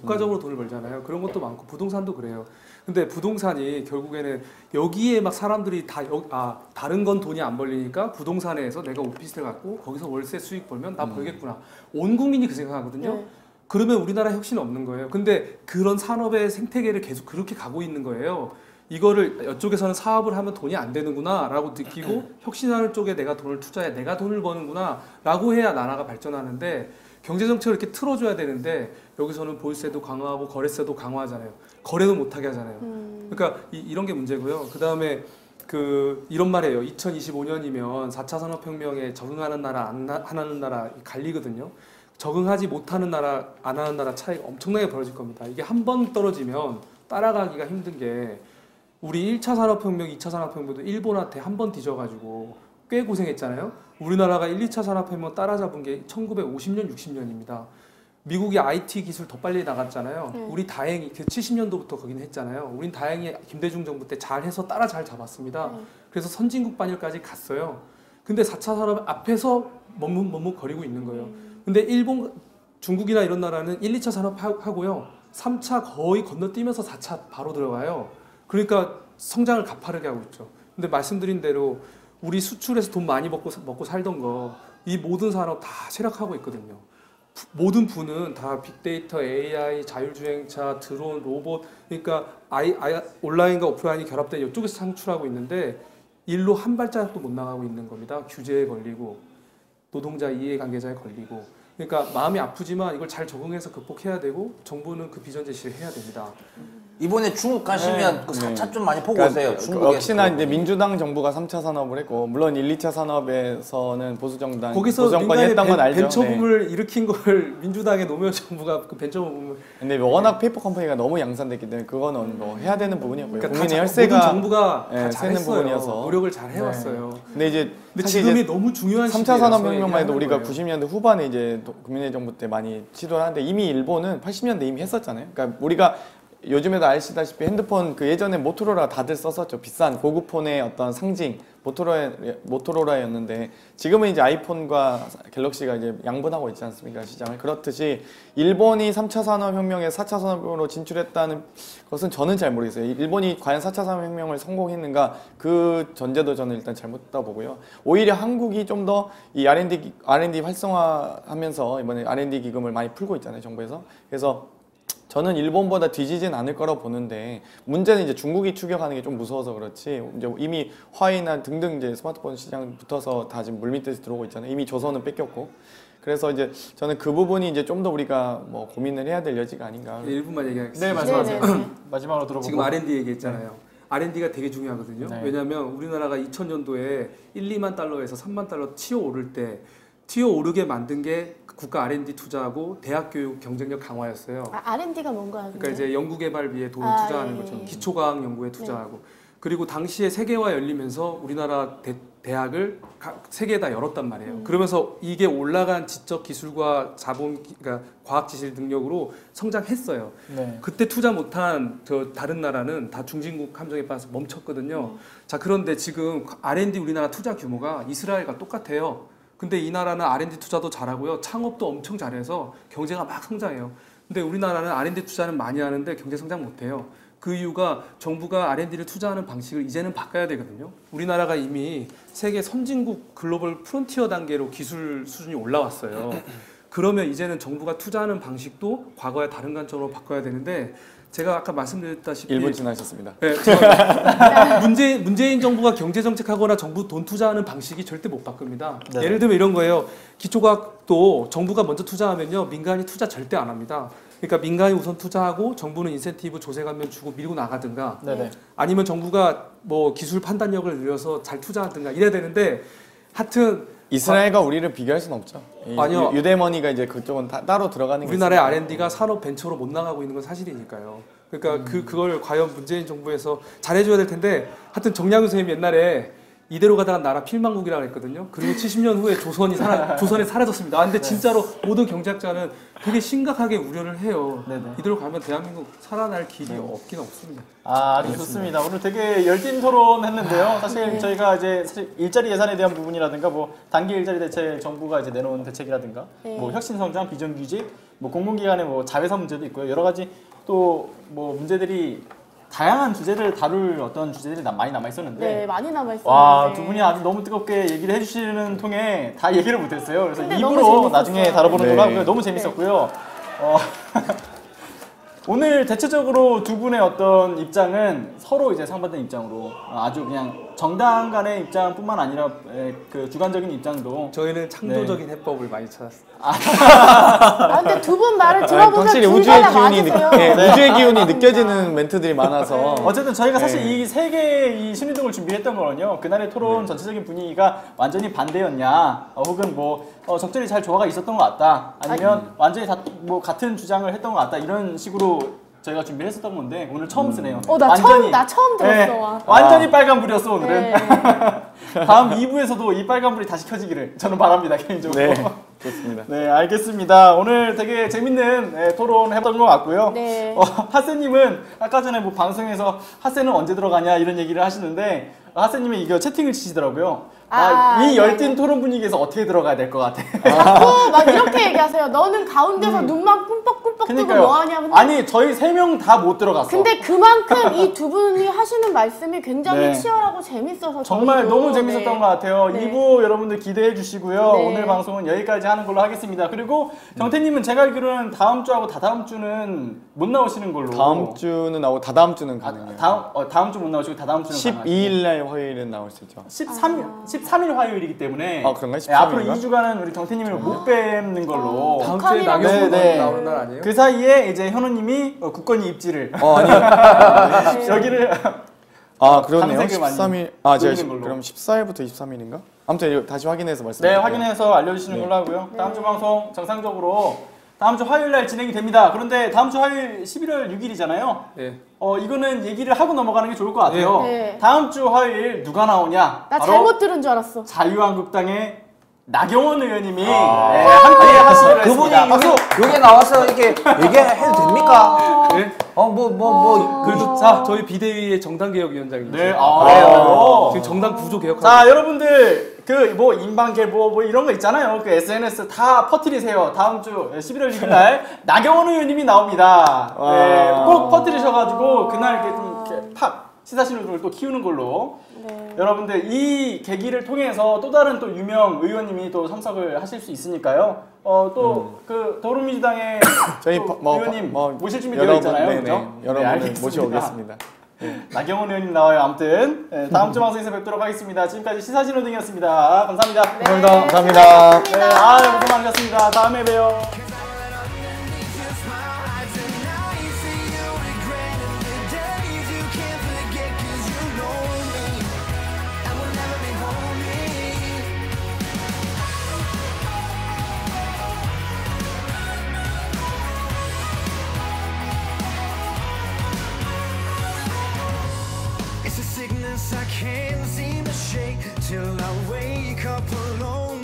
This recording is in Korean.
국가적으로 돈을 벌잖아요. 그런 것도 많고 부동산도 그래요. 근데 부동산이 결국에는 여기에 막 사람들이 다른 건 돈이 안 벌리니까 부동산에서 내가 오피스텔 갖고 거기서 월세 수익 벌면 나 벌겠구나. 온 국민이 그 생각하거든요. 네. 그러면 우리나라 혁신은 없는 거예요. 근데 그런 산업의 생태계를 계속 그렇게 가고 있는 거예요. 이거를 이쪽에서는 사업을 하면 돈이 안 되는구나 라고 느끼고 혁신하는 쪽에 내가 돈을 투자해 내가 돈을 버는구나 라고 해야 나라가 발전하는데 경제정책을 이렇게 틀어줘야 되는데 여기서는 보유세도 강화하고 거래세도 강화하잖아요. 거래도 못하게 하잖아요. 그러니까 이런 게 문제고요. 그 다음에 이런 말이에요. 2025년이면 4차 산업혁명에 적응하는 나라 안 하는 나라 갈리거든요. 적응하지 못하는 나라 안 하는 나라 차이가 엄청나게 벌어질 겁니다. 이게 한 번 떨어지면 따라가기가 힘든 게 우리 1차 산업혁명, 2차 산업혁명도 일본한테 한 번 뒤져가지고 꽤 고생했잖아요. 우리나라가 1, 2차 산업혁명 따라잡은 게 1950년, 60년입니다. 미국이 IT 기술 더 빨리 나갔잖아요. 우리 다행히 70년도부터 거기는 했잖아요. 우린 다행히 김대중 정부 때 잘해서 잘 잡았습니다. 그래서 선진국 반열까지 갔어요. 근데 4차 산업 앞에서 머뭇거리고 있는 거예요. 근데 일본, 중국이나 이런 나라는 1, 2차 산업 하고요. 3차 거의 건너뛰면서 4차 바로 들어가요. 그러니까 성장을 가파르게 하고 있죠. 근데 말씀드린 대로 우리 수출해서 돈 많이 먹고 살던 거 이 모든 산업 다 쇠락하고 있거든요. 모든 부는 다 빅데이터, AI, 자율주행차, 드론, 로봇 그러니까 온라인과 오프라인이 결합된 이쪽에서 창출하고 있는데 일로 한 발자국도 못 나가고 있는 겁니다. 규제에 걸리고 노동자 이해관계자에 걸리고 그러니까 마음이 아프지만 이걸 잘 적응해서 극복해야 되고 정부는 그 비전 제시를 해야 됩니다. 이번에 중국 가시면 그 4차 좀 많이 보고 그러니까 오세요. 중국에 역시나 이제 민주당 정부가 3차 산업을 했고 물론 1, 2차 산업에서는 보수 정당이 거기서 정권이 했던 건 알죠. 벤처붐을 일으킨 걸 민주당의 노무현 정부가 그 벤처붐을 근데 워낙 페이퍼 컴퍼니가 너무 양산됐기 때문에 그거는 뭐 해야 되는 부분이었고요. 그러니까 국민의 모든 혈세가 정부가 다 세는 잘했어요. 부분이어서 노력을 잘 해왔어요. 근데 이제 근데 사실 지금이 이제 너무 중요한 3차 산업혁명만 해도 얘기하는 우리가 거예요. 90년대 후반에 이제 국민의 정부 때 많이 시도를 하는데 이미 일본은 80년대 이미 했었잖아요. 그러니까 우리가 요즘에도 아시다시피 핸드폰 그 예전에 모토로라 다들 썼었죠. 비싼 고급 폰의 어떤 상징 모토로라였는데 지금은 이제 아이폰과 갤럭시가 이제 양분하고 있지 않습니까 시장을. 그렇듯이 일본이 3차 산업혁명에 4차 산업으로 진출했다는 것은 저는 잘 모르겠어요. 일본이 과연 4차 산업혁명을 성공했는가 그 전제도 저는 일단 잘못했다 보고요. 오히려 한국이 좀 더 이 R&D 활성화하면서 이번에 R&D 기금을 많이 풀고 있잖아요 정부에서. 그래서 저는 일본보다 뒤지진 않을 거라고 보는데 문제는 이제 중국이 추격하는 게 좀 무서워서 그렇지 이제 이미 화웨이나 등등 이제 스마트폰 시장 붙어서 다 지금 물밑에서 들어오고 있잖아요. 이미 조선은 뺏겼고. 그래서 이제 저는 그 부분이 이제 좀 더 우리가 뭐 고민을 해야 될 여지가 아닌가. 1분만 얘기하겠습니다. 네, 말씀하세요. 네네네. 마지막으로 들어보고. 지금 R&D 얘기했잖아요. R&D가 되게 중요하거든요. 네. 왜냐하면 우리나라가 2000년도에 1, 2만 달러에서 3만 달러 튀어 오를 때 튀어 오르게 만든 게 국가 R&D 투자하고 대학 교육 경쟁력 강화였어요. R&D가 뭔가 그러니까 이제 연구개발비에 돈을 투자하는 거죠. 예. 기초과학 연구에 투자하고. 그리고 당시에 세계화 열리면서 우리나라 대학을 세계에 다 열었단 말이에요. 그러면서 이게 올라간 지적 기술과 그러니까 과학 지식 능력으로 성장했어요. 네. 그때 투자 못한 다른 나라는 다 중진국 함정에 빠져서 멈췄거든요. 자, 그런데 지금 R&D 우리나라 투자 규모가 이스라엘과 똑같아요. 근데 이 나라는 R&D 투자도 잘하고요. 창업도 엄청 잘해서 경제가 막 성장해요. 근데 우리나라는 R&D 투자는 많이 하는데 경제 성장 못해요. 그 이유가 정부가 R&D를 투자하는 방식을 이제는 바꿔야 되거든요. 우리나라가 이미 세계 선진국 글로벌 프론티어 단계로 기술 수준이 올라왔어요. 그러면 이제는 정부가 투자하는 방식도 과거와 다른 관점으로 바꿔야 되는데 제가 아까 말씀드렸다시피 1분 지나셨습니다. 네, 문재인 정부가 경제정책하거나 정부 돈 투자하는 방식이 절대 못 바꿉니다. 네. 예를 들면 이런 거예요. 기초과학도 정부가 먼저 투자하면요. 민간이 투자 절대 안 합니다. 그러니까 민간이 우선 투자하고 정부는 인센티브 조세 감면 주고 밀고 나가든가 네네. 아니면 정부가 뭐 기술 판단력을 늘려서 잘 투자하든가 이래야 되는데 하여튼 이스라엘과 우리를 비교할 수는 없죠. 아니요. 유대머니가 이제 그쪽은 따로 들어가는 게 우리나라의 있습니다. R&D가 산업 벤처로 못 나가고 있는 건 사실이니까요. 그러니까 그걸 과연 문재인 정부에서 잘해줘야 될 텐데 하여튼 정량훈 선생님이 옛날에 이대로 가다가 나라 필망국이라고 했거든요. 그리고 70년 후에 조선이 사라졌습니다. 근데 진짜로 모든 경제학자는 되게 심각하게 우려를 해요. 네네. 이대로 가면 대한민국 살아날 길이 없긴 없습니다. 아주 좋습니다. 오늘 되게 열띤 토론 했는데요. 사실 저희가 이제 일자리 예산에 대한 부분이라든가 뭐 단기 일자리 대책 정부가 이제 내놓은 대책이라든가 뭐 혁신 성장, 비정규직 뭐 공공기관의 뭐 자회사 문제도 있고요. 여러 가지 또 뭐 문제들이 다양한 주제를 다룰 어떤 주제들이 많이 남아 있었는데 네, 많이 남아있었는데. 와, 두 분이 아주 너무 뜨겁게 얘기를 해주시는 통에 다 얘기를 못했어요. 그래서 근데 너무 입으로 재밌었어요. 나중에 다뤄보는 걸로 네. 하고요. 너무 재밌었고요. 오늘 대체적으로 두 분의 어떤 입장은 서로 이제 상반된 입장으로 아주 그냥 정당 간의 입장뿐만 아니라 그 주관적인 입장도 저희는 창조적인 해법을 많이 찾았어요. 아, 근데 두 분 말을 들어보면 확실히 둘 우주의 다 기운이 맞으세요. 우주의 기운이 느껴지는 멘트들이 많아서 어쨌든 저희가 사실 네. 이 세 개의 이 심리등을 준비했던 거는요. 그날의 토론 전체적인 분위기가 완전히 반대였냐, 혹은 뭐 적절히 잘 조화가 있었던 것 같다, 아니면 완전히 다 뭐 같은 주장을 했던 것 같다 이런 식으로 저희가 준비를 했었던 건데 오늘 처음 쓰네요. 나 처음 들었어. 네, 와. 완전히 빨간불이었어 오늘은. 네. 다음 2부에서도 이 빨간불이 다시 켜지기를 저는 바랍니다 개인적으로. 네 좋습니다. 네, 알겠습니다. 오늘 되게 재밌는 토론 했던 것 같고요. 네. 하세님은 아까 전에 뭐 방송에서 하세는 언제 들어가냐 이런 얘기를 하시는데 하세님이 이거 채팅을 치시더라고요. 이 열띤 토론 분위기에서 어떻게 들어가야 될 것 같아. 자꾸 막 이렇게 얘기하세요. 너는 가운데서 눈만 꿈뻑꿈뻑 뜨고 그러니까요. 뭐하냐. 근데, 아니 저희 3명 다 못 들어갔어. 근데 그만큼 이 두 분이 하시는 말씀이 굉장히 네. 치열하고 재밌어서 정말 저희도, 너무 재밌었던 네. 것 같아요. 네. 2부 여러분들 기대해 주시고요. 네. 오늘 방송은 여기까지 하는 걸로 하겠습니다. 그리고 정태님은 제가 알기로는 다음 주하고 다다음 주는 못 나오시는 걸로. 다음 주는 나오고 다다음 주는 아, 가능해요. 다음 주 못 나오시고 다다음 주는 12일 날 화요일은 나올 수 있죠. 13일 화요일이기 때문에 아, 그런가요? 네, 앞으로 13일 인가? 2주간은 우리 정태님을 못 뵙는 걸로. 다음 주에 북한이랑 나경원 네. 나오는 날 아니에요? 그 사이에 이제 현우님이 국건이 입지를 아니요. 여기를 그러네요. 탐색을 많이 13일. 제가 노리는 걸로. 그럼 14일부터 23일인가? 아무튼 이거 다시 확인해서 네, 말씀드릴게요. 확인해서 알려주시는 걸로 하고요. 다음 주 방송 정상적으로 다음 주 화요일 날 진행이 됩니다. 그런데 다음 주 화요일 11월 6일이잖아요. 네. 이거는 얘기를 하고 넘어가는 게 좋을 것 같아요. 네. 다음 주 화요일 누가 나오냐? 나 바로 잘못 들은 줄 알았어. 자유한국당의 나경원 의원님이 함께 하시기로 그분이 했습니다. 여기에 나와서 이렇게 얘기해도 됩니까? 네. 그래도 저희 비대위의 정당개혁위원장이죠. 네, 그래요. 지금 정당 구조 개혁하고. 자, 여러분들 그 뭐 인방계 뭐 이런 거 있잖아요. 그 SNS 다 퍼뜨리세요. 다음 주 11월 6일 날 나경원 의원님이 나옵니다. 네, 꼭 퍼뜨리셔가지고 그날 이렇게 좀 이렇게 팍 시사신호를 또 키우는 걸로. 네. 여러분들 이 계기를 통해서 또 다른 또 유명 의원님이 또 참석을 하실 수 있으니까요. 또 그 더불어민주당의 저희 또 뭐, 의원님 뭐 모실 준비 되어 있잖아요. 네네. 그죠? 여러분을 알겠습니다. 모셔오겠습니다. 나경원 의원님 나와요. 아무튼 다음 주 방송에서 뵙도록 하겠습니다. 지금까지 시사진호등이었습니다. 감사합니다. 감사합니다. 네, 고생 많으셨습니다. 다음에 봬요. It's a sickness I can't seem to shake till I wake up alone.